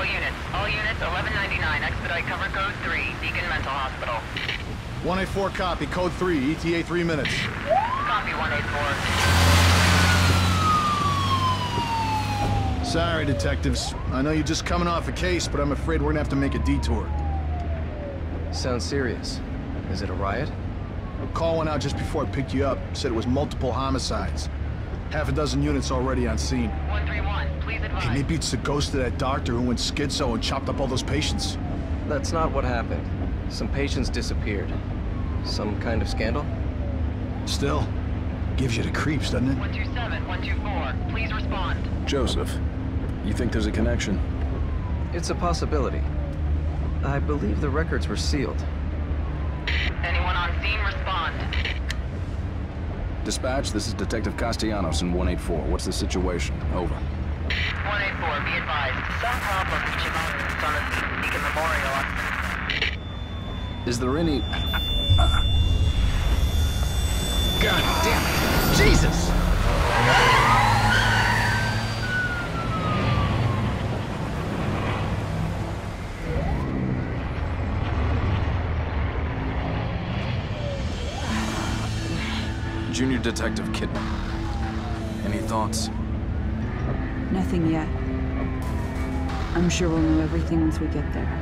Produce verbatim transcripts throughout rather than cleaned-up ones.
All units, all units, eleven ninety-nine, expedite cover code three, Beacon Mental Hospital. one eight four copy, code three, E T A three minutes. Copy one eight four. Sorry, detectives. I know you're just coming off a case, but I'm afraid we're gonna have to make a detour. Sounds serious. Is it a riot? A call went out just before I picked you up. Said it was multiple homicides. Half a dozen units already on scene. one three one, please advise. Hey, maybe it's the ghost of that doctor who went schizo and chopped up all those patients. That's not what happened. Some patients disappeared. Some kind of scandal? Still, gives you the creeps, doesn't it? one two seven, one two four, please respond. Joseph, you think there's a connection? It's a possibility. I believe the records were sealed. Anyone on scene, respond. Dispatch, this is Detective Castellanos in one eight four. What's the situation? Over. one eight four, be advised. Some problem reaching on on the Beacon Memorial. Is there any... God damn it! Jesus! Junior Detective Kidman. Any thoughts? Nothing yet. I'm sure we'll know everything once we get there.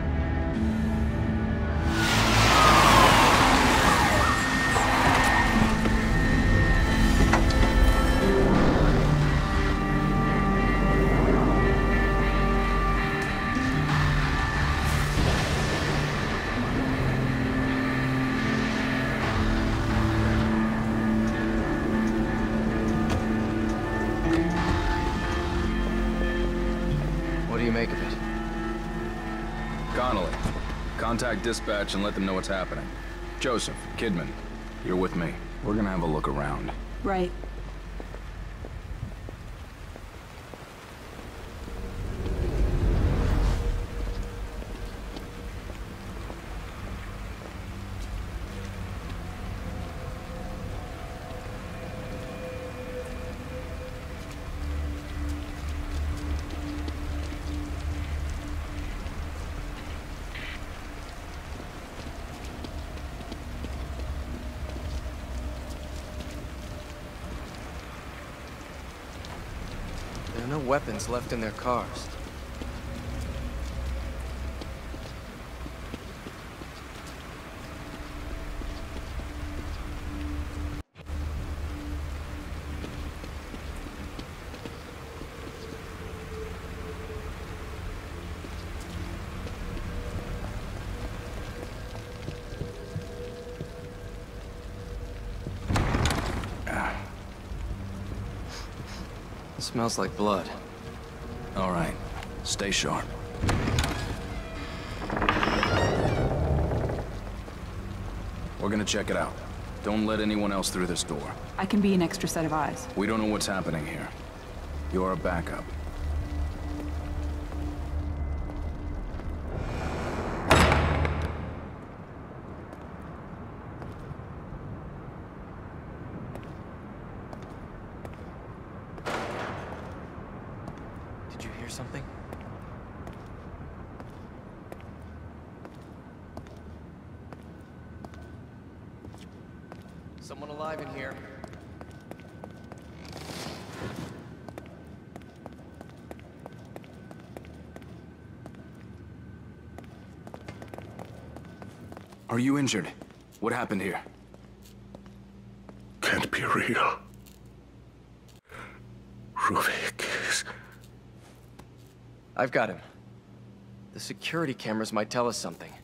What do you make of it? Connolly, contact dispatch and let them know what's happening. Joseph, Kidman, you're with me. We're gonna have a look around. Right. There are no weapons left in their cars. It smells like blood. All right, stay sharp. We're gonna check it out. Don't let anyone else through this door. I can be an extra set of eyes. We don't know what's happening here. You're a backup. Did you hear something? Someone alive in here. Are you injured? What happened here? Can't be real. Ruvik is... I've got him. The security cameras might tell us something.